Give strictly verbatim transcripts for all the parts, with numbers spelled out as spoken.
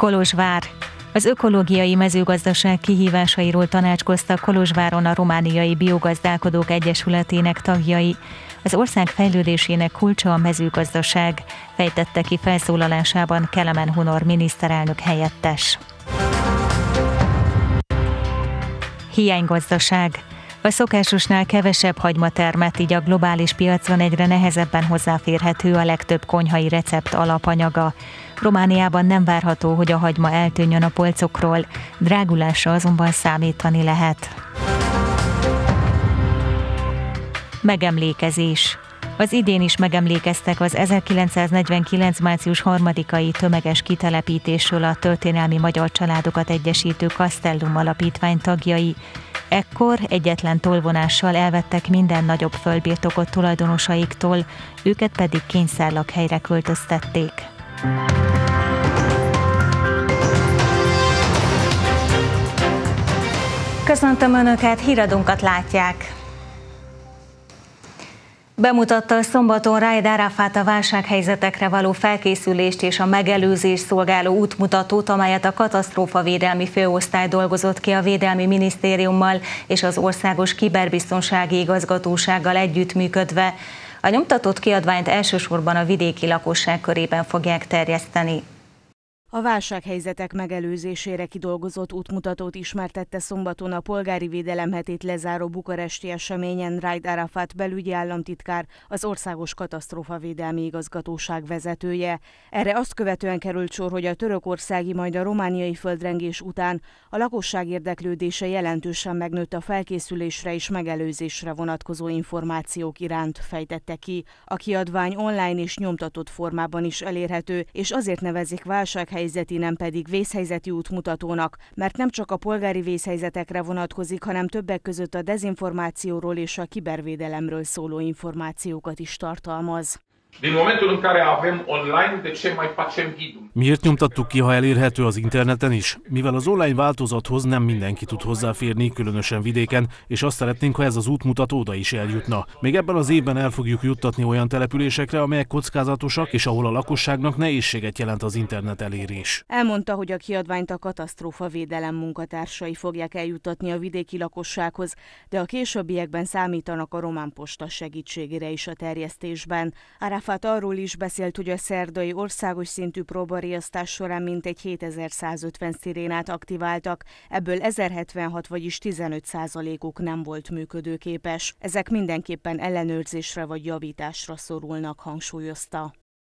Kolozsvár. Az ökológiai mezőgazdaság kihívásairól tanácskoztak Kolozsváron a Romániai Biogazdálkodók Egyesületének tagjai. Az ország fejlődésének kulcsa a mezőgazdaság, fejtette ki felszólalásában Kelemen Hunor miniszterelnök helyettes. Hiánygazdaság. A szokásosnál kevesebb hagymatermet, így a globális piacon egyre nehezebben hozzáférhető a legtöbb konyhai recept alapanyaga. Romániában nem várható, hogy a hagyma eltűnjön a polcokról, drágulásra azonban számítani lehet. Megemlékezés. Az idén is megemlékeztek az ezerkilencszáznegyvenkilenc. március harmadikai tömeges kitelepítésről a történelmi magyar családokat egyesítő Castellum alapítvány tagjai. Ekkor egyetlen tolvonással elvettek minden nagyobb földbirtokot tulajdonosaiktól, őket pedig kényszerlakhelyre költöztették. Köszöntöm Önöket, híradónkat látják! Bemutatta szombaton Raed Arafat a válsághelyzetekre való felkészülést és a megelőzést szolgáló útmutatót, amelyet a katasztrófavédelmi főosztály dolgozott ki a Védelmi Minisztériummal és az Országos Kiberbiztonsági Igazgatósággal együttműködve. A nyomtatott kiadványt elsősorban a vidéki lakosság körében fogják terjeszteni. A válsághelyzetek megelőzésére kidolgozott útmutatót ismertette szombaton a polgári védelem hetét lezáró bukaresti eseményen Raed Arafat belügyi államtitkár, az Országos Katasztrófavédelmi Igazgatóság vezetője. Erre azt követően került sor, hogy a törökországi, majd a romániai földrengés után a lakosság érdeklődése jelentősen megnőtt a felkészülésre és megelőzésre vonatkozó információk iránt, fejtette ki. A kiadvány online és nyomtatott formában is elérhető, és azért nevezik válsághelyzetek, helyzeti, nem pedig vészhelyzeti útmutatónak, mert nem csak a polgári vészhelyzetekre vonatkozik, hanem többek között a dezinformációról és a kibervédelemről szóló információkat is tartalmaz. Miért nyomtattuk ki, ha elérhető az interneten is? Mivel az online változathoz nem mindenki tud hozzáférni, különösen vidéken, és azt szeretnénk, ha ez az útmutató oda is eljutna. Még ebben az évben el fogjuk juttatni olyan településekre, amelyek kockázatosak, és ahol a lakosságnak nehézséget jelent az internet elérés. Elmondta, hogy a kiadványt a katasztrófavédelem munkatársai fogják eljuttatni a vidéki lakossághoz, de a későbbiekben számítanak a román posta segítségére is a terjesztésben. Arafat arról is beszélt, hogy a szerdai országos szintű próbariasztás során mintegy hétezer-százötven szirénát aktiváltak, ebből ezerhetvenhat, vagyis tizenöt százalékuk nem volt működőképes. Ezek mindenképpen ellenőrzésre vagy javításra szorulnak, hangsúlyozta.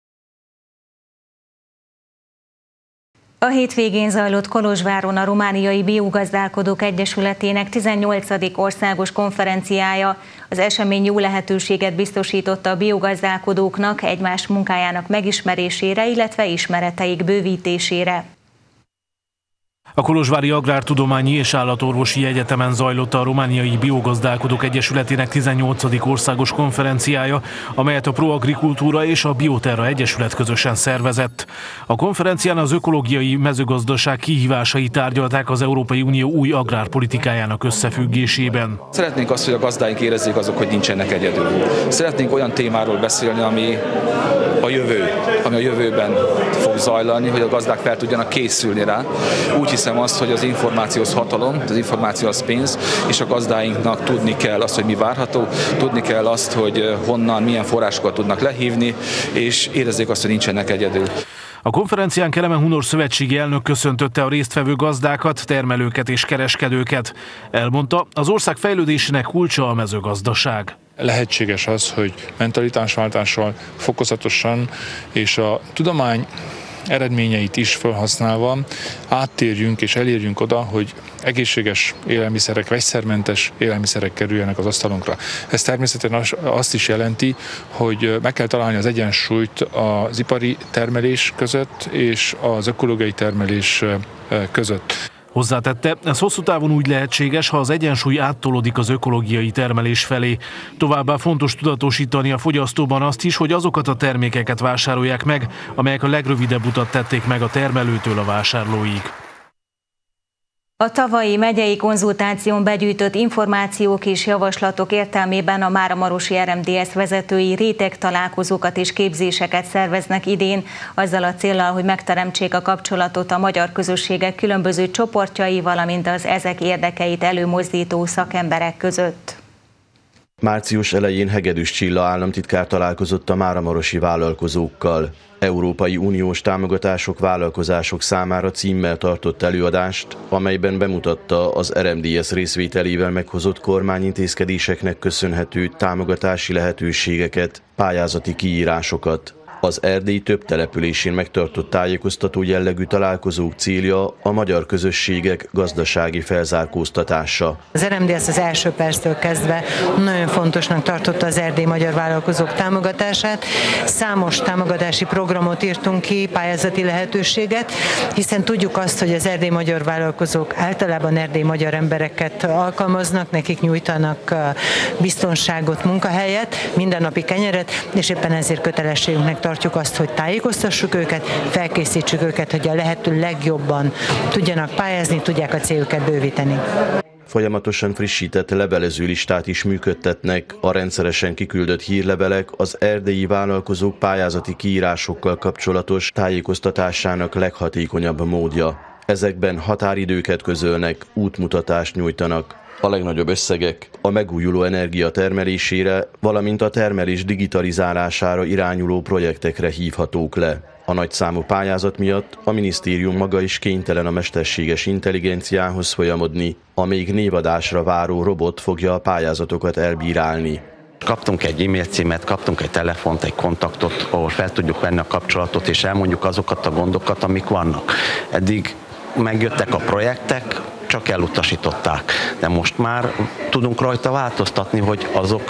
A hétvégén zajlott Kolozsváron a Romániai Biogazdálkodók Egyesületének tizennyolcadik országos konferenciája. Az esemény jó lehetőséget biztosította a biogazdálkodóknak egymás munkájának megismerésére, illetve ismereteik bővítésére. A Kolozsvári Agrártudományi és Állatorvosi Egyetemen zajlott a Romániai Biogazdálkodók Egyesületének tizennyolcadik országos konferenciája, amelyet a Proagrikultúra és a Bioterra Egyesület közösen szervezett. A konferencián az ökológiai mezőgazdaság kihívásai tárgyalták az Európai Unió új agrárpolitikájának összefüggésében. Szeretnénk azt, hogy a gazdáink érezzék azok, hogy nincsenek egyedül. Szeretnénk olyan témáról beszélni, ami a jövő, ami a jövőben fog zajlani, hogy a gazdák fel tudjanak készülni rá. Úgy hiszem azt, hogy az információhoz hatalom, az információ az pénz, és a gazdáinknak tudni kell azt, hogy mi várható, tudni kell azt, hogy honnan, milyen forrásokat tudnak lehívni, és érezzék azt, hogy nincsenek egyedül. A konferencián Kelemen Hunor szövetségi elnök köszöntötte a résztvevő gazdákat, termelőket és kereskedőket. Elmondta, az ország fejlődésének kulcsa a mezőgazdaság. Lehetséges az, hogy mentalitásváltással fokozatosan és a tudomány eredményeit is felhasználva áttérjünk és elérjünk oda, hogy egészséges élelmiszerek, vegyszermentes élelmiszerek kerüljenek az asztalunkra. Ez természetesen azt is jelenti, hogy meg kell találni az egyensúlyt az ipari termelés között és az ökológiai termelés között. Hozzátette, ez hosszú távon úgy lehetséges, ha az egyensúly áttolódik az ökológiai termelés felé. Továbbá fontos tudatosítani a fogyasztóban azt is, hogy azokat a termékeket vásárolják meg, amelyek a legrövidebb utat tették meg a termelőtől a vásárlóig. A tavalyi megyei konzultáción begyűjtött információk és javaslatok értelmében a máramarosi er em dé es vezetői rétegtalálkozókat és képzéseket szerveznek idén, azzal a céllal, hogy megteremtsék a kapcsolatot a magyar közösségek különböző csoportjai, valamint az ezek érdekeit előmozdító szakemberek között. Március elején Hegedűs Csilla államtitkár találkozott a máramarosi vállalkozókkal. Európai Uniós támogatások vállalkozások számára címmel tartott előadást, amelyben bemutatta az er em dé es részvételével meghozott kormányintézkedéseknek köszönhető támogatási lehetőségeket, pályázati kiírásokat. Az Erdély több településén megtartott tájékoztató jellegű találkozók célja a magyar közösségek gazdasági felzárkóztatása. Az er em dé es az első perctől kezdve nagyon fontosnak tartotta az erdélyi magyar vállalkozók támogatását. Számos támogatási programot írtunk ki, pályázati lehetőséget, hiszen tudjuk azt, hogy az erdélyi magyar vállalkozók általában erdélyi magyar embereket alkalmaznak, nekik nyújtanak biztonságot, munkahelyet, mindennapi kenyeret, és éppen ezért kötelességünknek tartjuk azt, hogy tájékoztassuk őket, felkészítsük őket, hogy a lehető legjobban tudjanak pályázni, tudják a céljukat bővíteni. Folyamatosan frissített levelező listát is működtetnek, a rendszeresen kiküldött hírlevelek az erdélyi vállalkozók pályázati kiírásokkal kapcsolatos tájékoztatásának leghatékonyabb módja. Ezekben határidőket közölnek, útmutatást nyújtanak. A legnagyobb összegek a megújuló energia termelésére, valamint a termelés digitalizálására irányuló projektekre hívhatók le. A nagyszámú pályázat miatt a minisztérium maga is kénytelen a mesterséges intelligenciához folyamodni, a még névadásra váró robot fogja a pályázatokat elbírálni. Kaptunk egy e-mail címet, kaptunk egy telefont, egy kontaktot, ahol fel tudjuk venni a kapcsolatot, és elmondjuk azokat a gondokat, amik vannak. Eddig megjöttek a projektek, csak elutasították. De most már tudunk rajta változtatni, hogy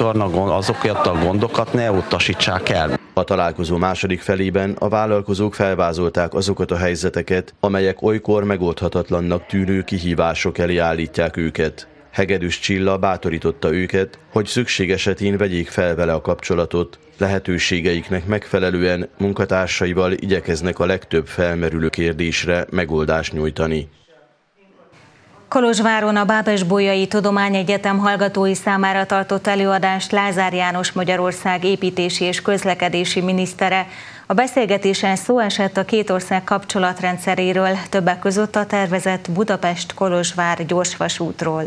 azokat a gondokat ne utasítsák el. A találkozó második felében a vállalkozók felvázolták azokat a helyzeteket, amelyek olykor megoldhatatlannak tűnő kihívások elé állítják őket. Hegedűs Csilla bátorította őket, hogy szükség esetén vegyék fel vele a kapcsolatot, lehetőségeiknek megfelelően munkatársaival igyekeznek a legtöbb felmerülő kérdésre megoldást nyújtani. Kolozsváron a Bábes-Bolyai Tudományegyetem hallgatói számára tartott előadást Lázár János Magyarország építési és közlekedési minisztere. A beszélgetésen szó esett a két ország kapcsolatrendszeréről, többek között a tervezett Budapest-Kolozsvár gyorsvasútról.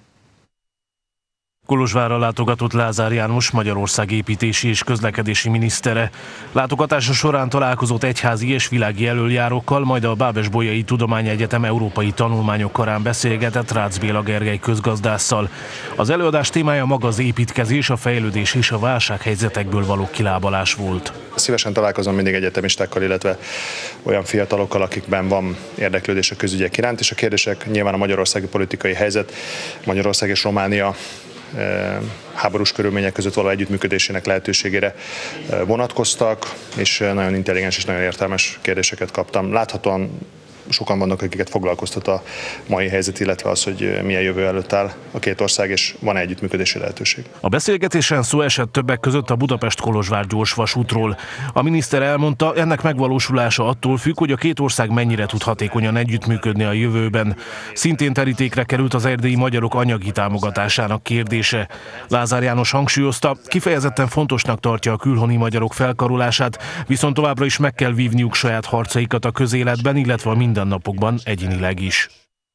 Kolozsvárra látogatott Lázár János Magyarország építési és közlekedési minisztere. Látogatása során találkozott egyházi és világi elöljárókkal, majd a Bábes-Bolyai Tudományegyetem európai tanulmányok karán beszélgetett Rácz Béla Gergely közgazdásszal. Az előadás témája maga az építkezés, a fejlődés és a válsághelyzetekből való kilábalás volt. Szívesen találkozom mindig egyetemistákkal, illetve olyan fiatalokkal, akikben van érdeklődés a közügyek iránt, és a kérdések nyilván a magyarországi politikai helyzet, Magyarország és Románia háborús körülmények között való együttműködésének lehetőségére vonatkoztak, és nagyon intelligens és nagyon értelmes kérdéseket kaptam. Láthatóan sokan vannak, akiket foglalkoztat a mai helyzet, illetve az, hogy milyen jövő előtt áll a két ország, és van együttműködési lehetőség. A beszélgetésen szó esett többek között a Budapest-Kolozsvár gyorsvasútról. A miniszter elmondta, ennek megvalósulása attól függ, hogy a két ország mennyire tud hatékonyan együttműködni a jövőben. Szintén terítékre került az erdélyi magyarok anyagi támogatásának kérdése. Lázár János hangsúlyozta, kifejezetten fontosnak tartja a külhoni magyarok felkarolását, viszont továbbra is meg kell vívniuk saját harcaikat a közéletben, illetve a mindennapokban egyénileg is.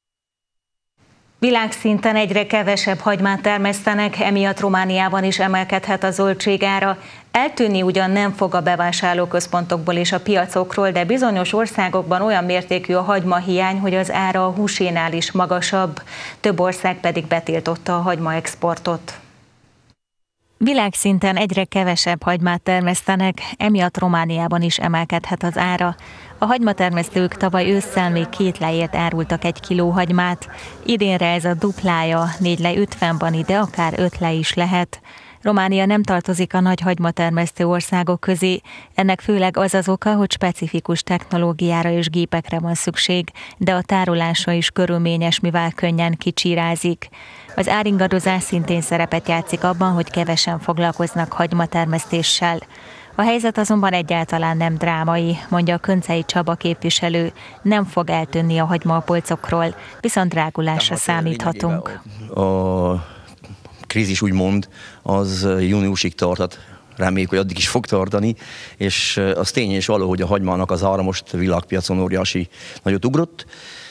Világszinten egyre kevesebb hagymát termesztenek, emiatt Romániában is emelkedhet a zöldségára. Eltűnni ugyan nem fog a bevásárlóközpontokból és a piacokról, de bizonyos országokban olyan mértékű a hagymahiány, hogy az ára a húsénál is magasabb. Több ország pedig betiltotta a hagymaexportot. Világszinten egyre kevesebb hagymát termesztenek, emiatt Romániában is emelkedhet az ára. A hagymatermesztők tavaly ősszel még két lejért árultak egy kiló hagymát. Idénre ez a duplája, négy lej ötven van, de akár öt lej is lehet. Románia nem tartozik a nagy hagymatermesztő országok közé. Ennek főleg az az oka, hogy specifikus technológiára és gépekre van szükség, de a tárolása is körülményes, mivel könnyen kicsírázik. Az áringadozás szintén szerepet játszik abban, hogy kevesen foglalkoznak hagymatermesztéssel. A helyzet azonban egyáltalán nem drámai, mondja a Köncei Csaba képviselő. Nem fog eltűnni a hagyma a polcokról, viszont drágulásra számíthatunk. A krízis úgymond az júniusig tartott. Reméljük, hogy addig is fog tartani, és az tény és való, hogy a hagymának az ára most világpiacon óriási nagyot ugrott,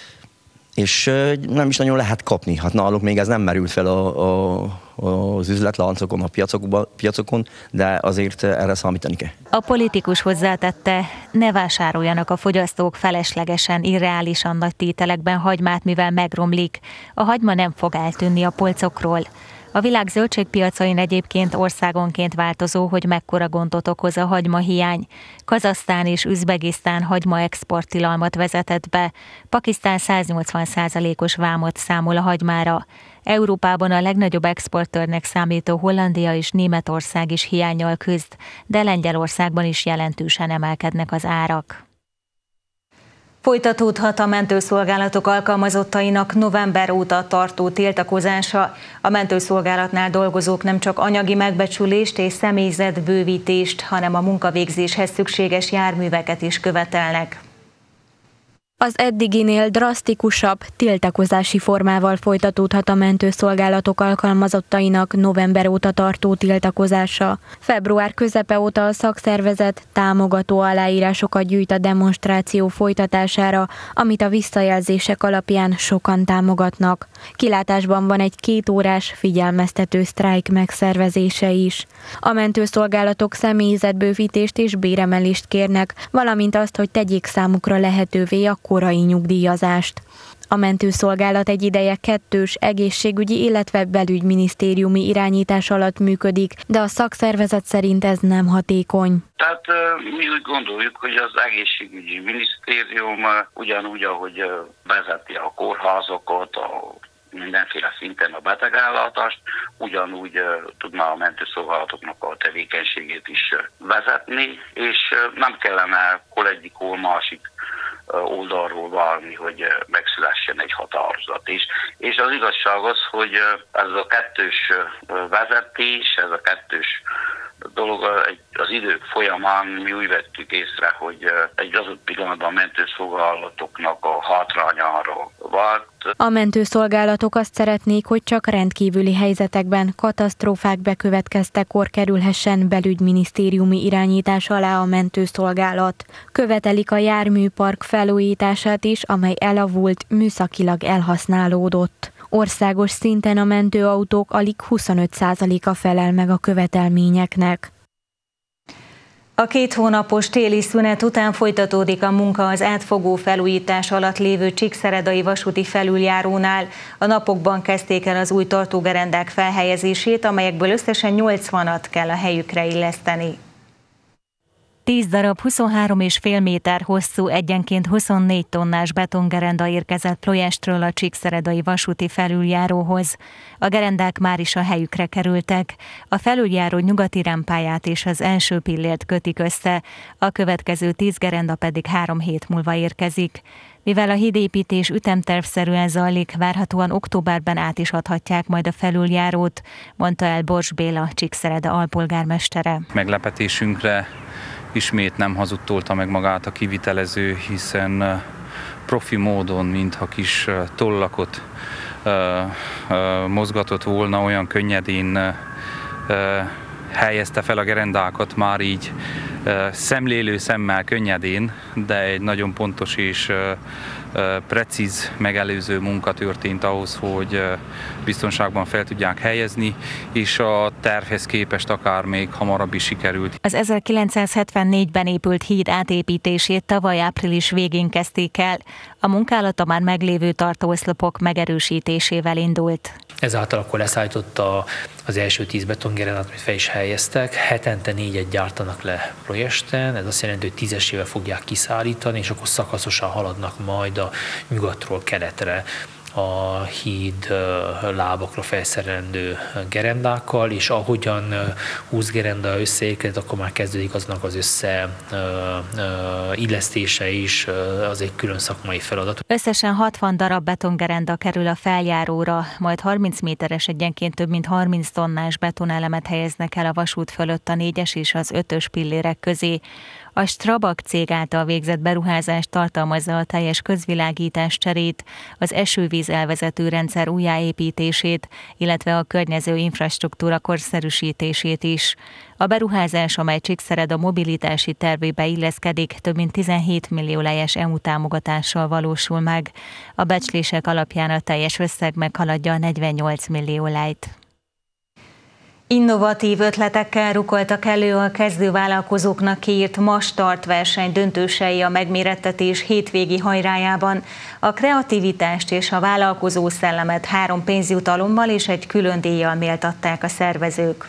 és nem is nagyon lehet kapni. Hát náluk még ez nem merült fel a, a, az üzletláncokon, a piacokon, piacokon, de azért erre számítani kell. A politikus hozzátette, ne vásároljanak a fogyasztók feleslegesen, irreálisan nagy tételekben hagymát, mivel megromlik. A hagyma nem fog eltűnni a polcokról. A világ zöldségpiacain egyébként országonként változó, hogy mekkora gondot okoz a hagymahiány. Kazahsztán és Üzbegisztán hagyma exporttilalmat vezetett be, Pakisztán száznyolcvan százalékos vámot számol a hagymára. Európában a legnagyobb exportőrnek számító Hollandia és Németország is hiánnyal küzd, de Lengyelországban is jelentősen emelkednek az árak. Folytatódhat a mentőszolgálatok alkalmazottainak november óta tartó tiltakozása. A mentőszolgálatnál dolgozók nem csak anyagi megbecsülést és személyzetbővítést, hanem a munkavégzéshez szükséges járműveket is követelnek. Az eddiginél drasztikusabb tiltakozási formával folytatódhat a mentőszolgálatok alkalmazottainak november óta tartó tiltakozása. Február közepe óta a szakszervezet támogató aláírásokat gyűjt a demonstráció folytatására, amit a visszajelzések alapján sokan támogatnak. Kilátásban van egy kétórás figyelmeztető sztrájk megszervezése is. A mentőszolgálatok személyzetbővítést és béremelést kérnek, valamint azt, hogy tegyék számukra lehetővé a korai nyugdíjazást. A mentőszolgálat egy ideje kettős egészségügyi, illetve belügyminisztériumi irányítás alatt működik, de a szakszervezet szerint ez nem hatékony. Tehát mi úgy gondoljuk, hogy az egészségügyi minisztérium ugyanúgy, ahogy vezeti a kórházakat, a mindenféle szinten a betegellátást, ugyanúgy uh, tudná a mentőszolgálatoknak a tevékenységét is uh, vezetni, és uh, nem kellene hol egyik, hol másik uh, oldalról válni, hogy uh, megszülessen egy határozat is. És az igazság az, hogy uh, ez a kettős uh, vezetés, ez a kettős dolog az idők folyamán mi úgy vettük észre, hogy egy adott pillanatban a mentőszolgálatoknak a hátrányára vált. A mentőszolgálatok azt szeretnék, hogy csak rendkívüli helyzetekben, katasztrófák bekövetkeztekor kerülhessen belügyminisztériumi irányítás alá a mentőszolgálat. Követelik a járműpark felújítását is, amely elavult, műszakilag elhasználódott. Országos szinten a mentőautók alig huszonöt százaléka felel meg a követelményeknek. A két hónapos téli szünet után folytatódik a munka az átfogó felújítás alatt lévő Csíkszeredai vasúti felüljárónál. A napokban kezdték el az új tartógerendák felhelyezését, amelyekből összesen nyolcvanat kell a helyükre illeszteni. tíz darab huszonhárom egész öt méter hosszú, egyenként huszonnégy tonnás betongerenda érkezett Ploiestről a Csíkszeredai vasúti felüljáróhoz. A gerendák már is a helyükre kerültek. A felüljáró nyugati rámpáját és az első pillért kötik össze, a következő tíz gerenda pedig három hét múlva érkezik. Mivel a hídépítés ütemtervszerűen zajlik, várhatóan októberben át is adhatják majd a felüljárót, mondta el Bors Béla, Csíkszereda alpolgármestere. Meglepetésünkre ismét nem hazudtolta meg magát a kivitelező, hiszen profi módon, mintha kis tollakot mozgatott volna, olyan könnyedén helyezte fel a gerendákat, már így szemlélő szemmel könnyedén, de egy nagyon pontos és precíz megelőző munka történt ahhoz, hogy biztonságban fel tudják helyezni, és a tervhez képest akár még hamarabb is sikerült. Az ezerkilencszázhetvennégyben épült híd átépítését tavaly április végén kezdték el. A munkálat a már meglévő tartóoszlopok megerősítésével indult. Ezáltal akkor leszállította az első tíz betongerendát, amit fel is helyeztek. Hetente négyet gyártanak le Ploiesten, ez azt jelenti, hogy tízesével fogják kiszállítani, és akkor szakaszosan haladnak majd a nyugatról keletre a híd lábakra felszerelendő gerendákkal, és ahogyan húsz gerenda összeérkezik, akkor már kezdődik aznak az összeillesztése is, az egy külön szakmai feladat. Összesen hatvan darab betongerenda kerül a feljáróra, majd harminc méteres egyenként több mint harminc tonnás betonelemet helyeznek el a vasút fölött a négyes és az ötös pillérek közé. A Strabag cég által végzett beruházás tartalmazza a teljes közvilágítás cserét, az esővíz elvezető rendszer újjáépítését, illetve a környező infrastruktúra korszerűsítését is. A beruházás, amely Csíkszered a mobilitási tervébe illeszkedik, több mint tizenhét millió lejes é u támogatással valósul meg. A becslések alapján a teljes összeg meghaladja a negyvennyolc millió lejt. Innovatív ötletekkel rukoltak elő a kezdővállalkozóknak kiírt Ma Start verseny döntősei a megmérettetés hétvégi hajrájában. A kreativitást és a vállalkozó szellemet három pénzjutalommal és egy külön díjjal méltatták a szervezők.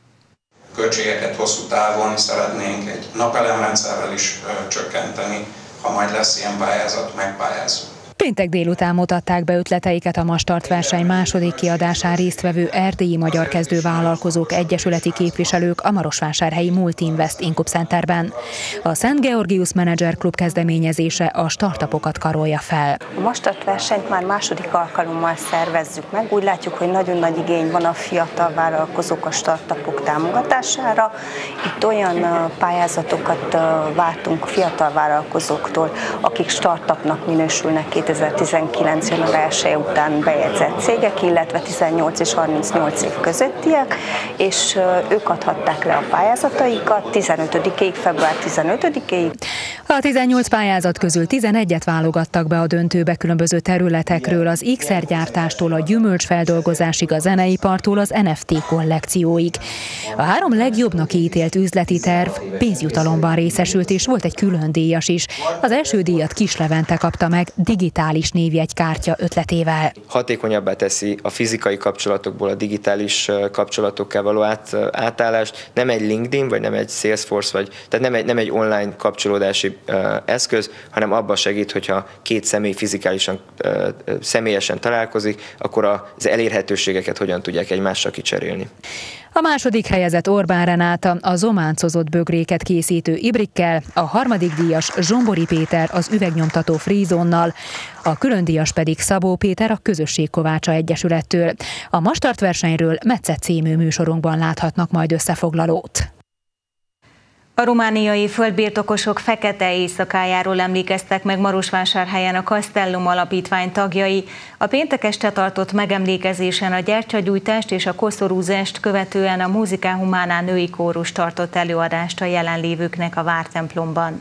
Költségeket hosszú távon szeretnénk egy napelemrendszerrel is ö, csökkenteni, ha majd lesz ilyen pályázat, megpályázunk. Péntek délután mutatták be ötleteiket a Ma Start verseny második kiadásán résztvevő erdélyi magyar kezdővállalkozók egyesületi képviselők a marosvásárhelyi Multinvest Incup Centerben. A Szent Georgius Manager Klub kezdeményezése a startupokat karolja fel. A Ma Start versenyt már második alkalommal szervezzük meg. Úgy látjuk, hogy nagyon nagy igény van a fiatal vállalkozók, a startupok támogatására. Itt olyan pályázatokat vártunk fiatal vállalkozóktól, akik startupnak minősülnek kétezer-tizenkilenc. január elseje után bejegyzett cégek, illetve tizennyolc és harmincnyolc év közöttiek, és ők adhatták le a pályázataikat tizenötödikéig, február tizenötödikéig. A tizennyolc pályázat közül tizenegyet válogattak be a döntőbe különböző területekről, az ékszergyártástól a gyümölcsfeldolgozásig, a zeneipartól az en ef té kollekcióig. A három legjobbnak ítélt üzleti terv pénzjutalomban részesült, és volt egy külön díjas is. Az első díjat Kis Levente kapta meg digitális névjegykártya ötletével. Hatékonyabbá teszi a fizikai kapcsolatokból a digitális kapcsolatokká való át, átállást. Nem egy LinkedIn, vagy nem egy Salesforce, vagy, tehát nem egy, nem egy online kapcsolódási uh, eszköz, hanem abban segít, hogyha két személy fizikálisan, uh, személyesen találkozik, akkor az elérhetőségeket hogyan tudják egymással kicserélni. A második helyezett Orbán Renáta a zománcozott bögréket készítő Ibrikkel, a harmadik díjas Zsombori Péter az üvegnyomtató Freezonnal, a külön díjas pedig Szabó Péter a Közösség Kovácsa Egyesülettől. A Ma Start versenyről Metszet című műsorunkban láthatnak majd összefoglalót. A romániai földbirtokosok fekete éjszakájáról emlékeztek meg Marosvásárhelyen a Castellum Alapítvány tagjai. A péntek este tartott megemlékezésen a gyertyagyújtást és a koszorúzást követően a Musica Humana női kórus tartott előadást a jelenlévőknek a vártemplomban.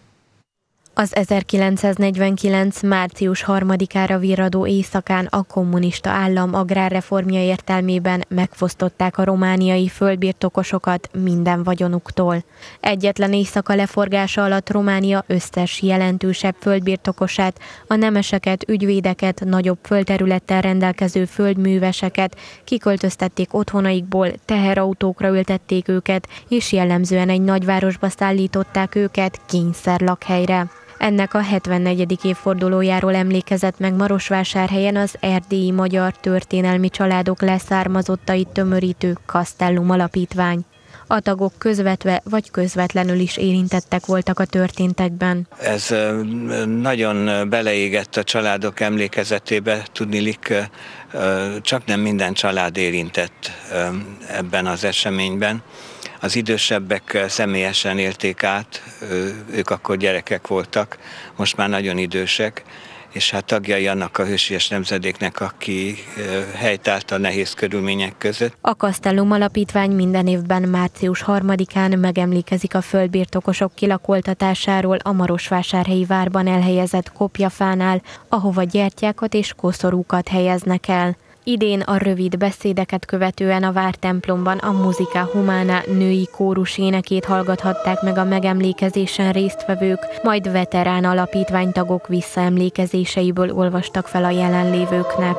Az ezerkilencszáznegyvenkilenc. március harmadikára virradó éjszakán a kommunista állam agrárreformja értelmében megfosztották a romániai földbirtokosokat minden vagyonuktól. Egyetlen éjszaka leforgása alatt Románia összes jelentősebb földbirtokosát, a nemeseket, ügyvédeket, nagyobb földterülettel rendelkező földműveseket kiköltöztették otthonaikból, teherautókra ültették őket, és jellemzően egy nagyvárosba szállították őket kényszerlakhelyre. Ennek a hetvennegyedik évfordulójáról emlékezett meg Marosvásárhelyen az erdélyi magyar történelmi családok leszármazottait tömörítő Castellum Alapítvány. A tagok közvetve vagy közvetlenül is érintettek voltak a történtekben. Ez nagyon beleégett a családok emlékezetébe, tudniillik, csak nem minden család érintett ebben az eseményben. Az idősebbek személyesen élték át, ők akkor gyerekek voltak, most már nagyon idősek, és hát tagjai annak a hősies nemzedéknek, aki helytált a nehéz körülmények között. A Castellum Alapítvány minden évben március harmadikán megemlékezik a földbirtokosok kilakoltatásáról a Marosvásárhelyi várban elhelyezett kopjafánál, ahova gyertyákat és koszorúkat helyeznek el. Idén a rövid beszédeket követően a vártemplomban a Musica Humana női kórus énekét hallgathatták meg a megemlékezésen résztvevők, majd veterán alapítványtagok visszaemlékezéseiből olvastak fel a jelenlévőknek.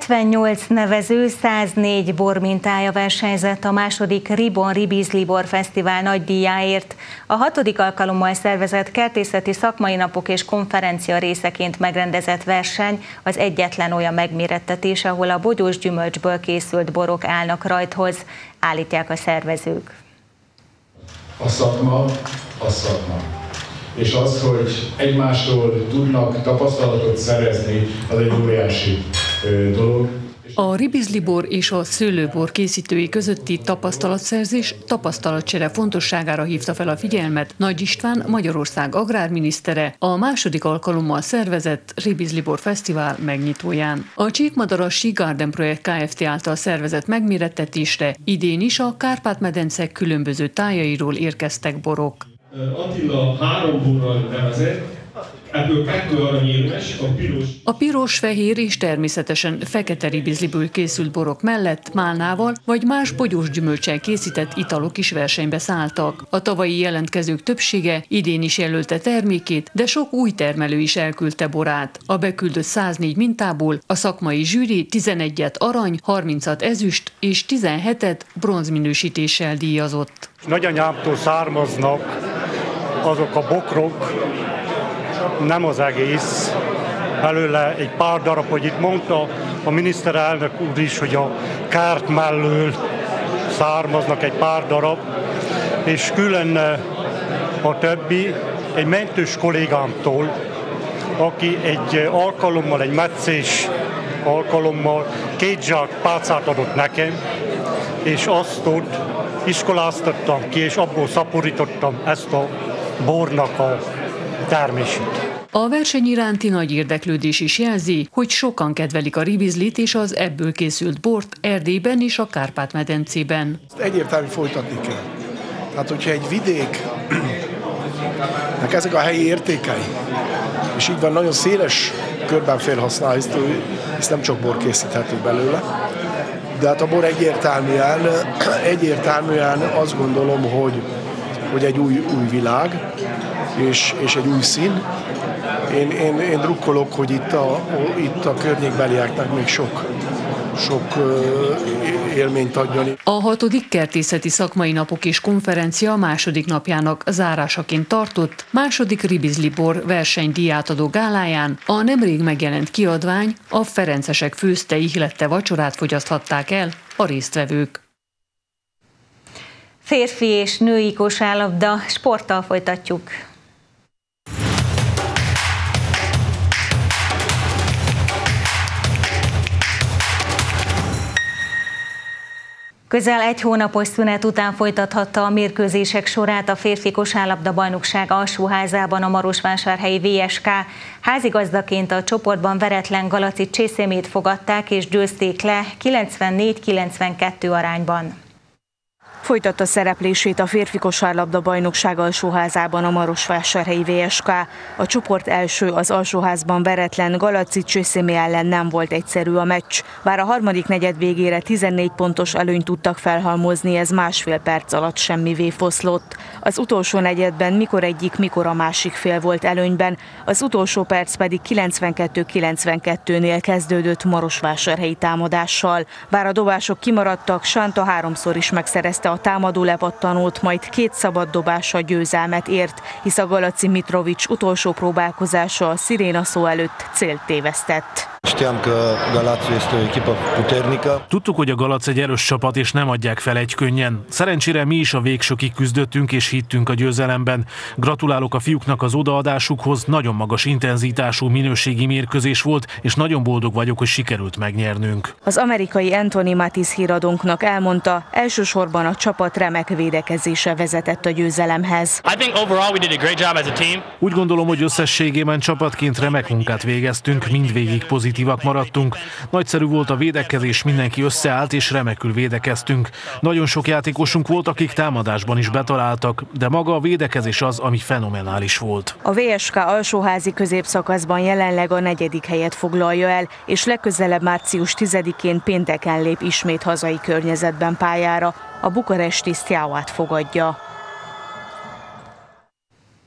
hetvennyolc nevező, száznégy bormintája versenyzett a második Ribon Ribizli Bor Fesztivál nagydíjáért. A hatodik alkalommal szervezett kertészeti szakmai napok és konferencia részeként megrendezett verseny az egyetlen olyan megmérettetés, ahol a bogyós gyümölcsből készült borok állnak rajthoz, állítják a szervezők. A szakma, a szakma. És az, hogy egymástól tudnak tapasztalatot szerezni, az egy óriási ö, dolog. A Ribizli bor és a szőlőbor készítői közötti tapasztalatszerzés, tapasztalatcsere fontosságára hívta fel a figyelmet Nagy István, Magyarország agrárminisztere a második alkalommal szervezett Ribizli Bor Fesztivál megnyitóján. A Csíkmadaras Sea Garden Projekt Kft. Által szervezett megmérettetésre idén is a Kárpát-medence különböző tájairól érkeztek borok. Attila három borral nevezett, ebből kettő aranyérmes, a piros. A piros, fehér és természetesen fekete ribizliből készült borok mellett málnával vagy más bogyós gyümölccsel készített italok is versenybe szálltak. A tavalyi jelentkezők többsége idén is jelölte termékét, de sok új termelő is elküldte borát. A beküldött száznégy mintából a szakmai zsűri tizenegyet arany, harmincat ezüst és tizenhetet bronzminősítéssel díjazott. Nagyanyámtól származnak azok a bokrok, nem az egész, belőle egy pár darab, hogy itt mondta a miniszterelnök úr is, hogy a kert mellől származnak egy pár darab, és külön a többi egy mentős kollégámtól, aki egy alkalommal, egy meccés alkalommal két zsák pálcát adott nekem, és azt ott iskoláztattam ki, és abból szaporítottam ezt a bornak a termését. A verseny iránti nagy érdeklődés is jelzi, hogy sokan kedvelik a ribizlit és az ebből készült bort Erdélyben és a Kárpát-medencében. Egyértelműen folytatni kell. Tehát, hogyha egy vidék, ezek a helyi értékei, és így van nagyon széles körben felhasználni, ezt nem csak bor készíthető belőle, de hát a bor egyértelműen, egyértelműen azt gondolom, hogy, hogy egy új, új világ, és, és egy új szín. Én, én, én drukkolok, hogy itt a, itt a környékbelieknek még sok, sok élményt adjon. A hatodik kertészeti szakmai napok és konferencia második napjának zárásaként tartott második Ribizli Bor versenydíját adó gáláján a nemrég megjelent kiadvány, a Ferencesek főzte ihlette vacsorát fogyaszthatták el a résztvevők. Férfi és női kosárlabda, sporttal folytatjuk. Közel egy hónapos szünet után folytathatta a mérkőzések sorát a férfi kosárlabda bajnokság alsóházában a marosvásárhelyi vé es ká. Házigazdaként a csoportban veretlen Galaci Csészémét fogadták és győzték le kilencvennégy kilencvenkettő arányban. Folytatta szereplését a férfi kosárlabda bajnokság alsóházában a marosvásárhelyi vé es ká. A csoport első, az alsóházban veretlen Galaci Csészémé ellen nem volt egyszerű a meccs. Bár a harmadik negyed végére tizennégy pontos előnyt tudtak felhalmozni, ez másfél perc alatt semmivé foszlott. Az utolsó negyedben mikor egyik, mikor a másik fél volt előnyben, az utolsó perc pedig kilencvenkettő kilencvenkettőnél kezdődött marosvásárhelyi támadással. Bár a dobások kimaradtak, Sánta háromszor is megszerezte a támadó lepattanót, majd két szabad dobással győzelmet ért, hisz a Galaci Mitrovics utolsó próbálkozása a sziréna szó előtt célt tévesztett. Tudtuk, hogy a Galac egy erős csapat, és nem adják fel egy könnyen. Szerencsére mi is a végsőkig küzdöttünk, és hittünk a győzelemben. Gratulálok a fiúknak az odaadásukhoz, nagyon magas intenzitású minőségi mérkőzés volt, és nagyon boldog vagyok, hogy sikerült megnyernünk. Az amerikai Anthony Matisse híradónknak elmondta, elsősorban a csapat remek védekezése vezetett a győzelemhez. Úgy gondolom, hogy összességében csapatként remek munkát végeztünk, mindvégig pozitívak maradtunk. Nagyszerű volt a védekezés, mindenki összeállt és remekül védekeztünk. Nagyon sok játékosunk volt, akik támadásban is betaláltak, de maga a védekezés az, ami fenomenális volt. A vé es ká alsóházi középszakaszban jelenleg a negyedik helyet foglalja el, és legközelebb március tizedikén pénteken lép ismét hazai környezetben pályára. A bukaresti Steaua-t fogadja.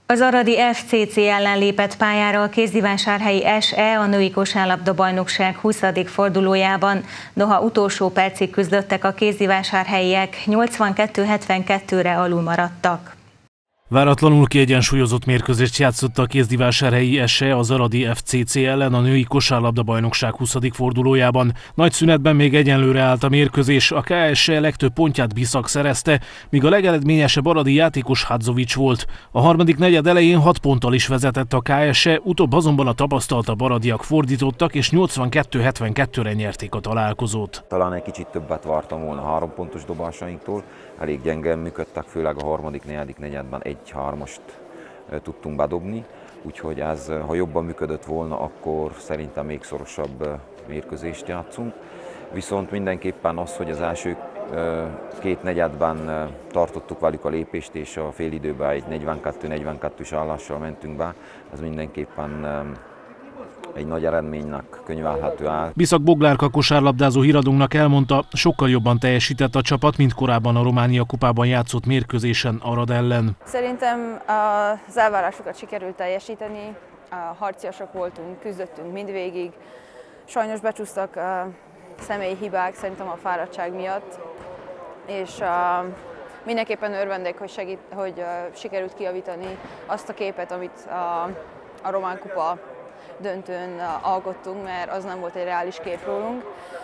Az aradi ef cé cé ellen lépett pályára a kézdivásárhelyi es e a női kosárlabda-bajnokság huszadik fordulójában, noha utolsó percig küzdöttek a kézdivásárhelyiek, nyolcvankettő hetvenkettőre alul maradtak. Váratlanul kiegyensúlyozott mérkőzést játszott a kézdivásárhelyi es e az aradi ef cé cé ellen a női kosárlabda-bajnokság huszadik fordulójában. Nagy szünetben még egyenlőre állt a mérkőzés, a ká es e legtöbb pontját Biszak szerezte, míg a legeredményesebb aradi játékos Hadzovics volt. A harmadik negyed elején hat ponttal is vezetett a ká es e, utóbb azonban a tapasztaltabb aradiak fordítottak, és nyolcvankettő hetvenkettőre nyerték a találkozót. Talán egy kicsit többet vártam volna három pontos dobásainktól, elég gyengén működtek, főleg a harmadik, negyedik negyedben egy-hármast tudtunk bedobni, úgyhogy ez, ha jobban működött volna, akkor szerintem még szorosabb mérkőzést játszunk. Viszont mindenképpen az, hogy az első két negyedben tartottuk velük a lépést, és a félidőben egy negyvenkettő negyvenkettős állással mentünk be, ez mindenképpen egy nagy eredménynek könyvelhető el. Biszak Boglárka kosárlabdázó híradónknak elmondta, sokkal jobban teljesített a csapat, mint korábban a Románia kupában játszott mérkőzésen Arad ellen. Szerintem az elvárásokat sikerült teljesíteni, harciasak voltunk, küzdöttünk mindvégig. Sajnos becsúsztak személyi hibák, szerintem a fáradtság miatt, és mindenképpen örvendek, hogy, segít, hogy sikerült kijavítani azt a képet, amit a, a román kupa döntőn alkottunk, mert az nem volt egy reális kép rólunk.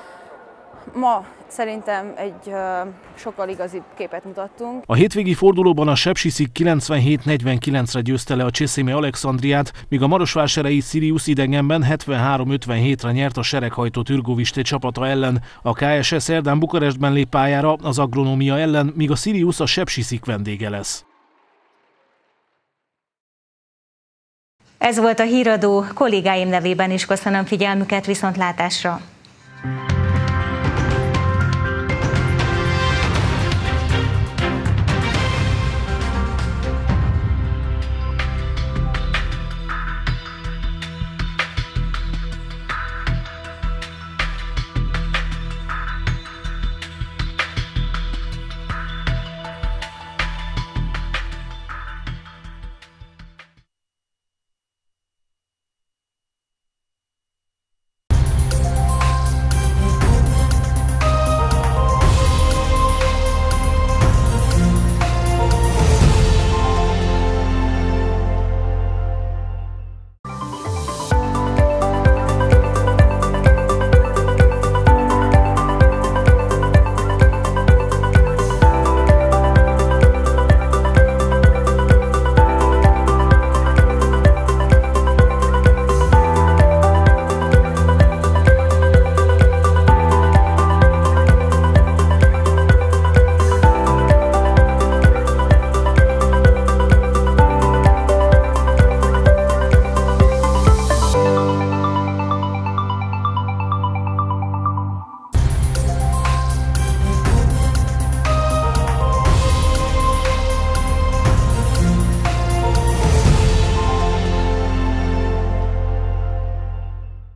Ma szerintem egy sokkal igazibb képet mutattunk. A hétvégi fordulóban a Sepsiszik kilencvenhét negyvenkilencre győzte le a Cseszéme Alexandriát, míg a marosvásárhelyi Sirius idegenben hetvenhárom ötvenhétre nyert a sereghajtó Türgoviste csapata ellen. A ká es e szerdán Bukarestben lép pályára az Agronómia ellen, míg a Sirius a Sepsiszik vendége lesz. Ez volt a híradó, kollégáim nevében is köszönöm figyelmüket, viszontlátásra!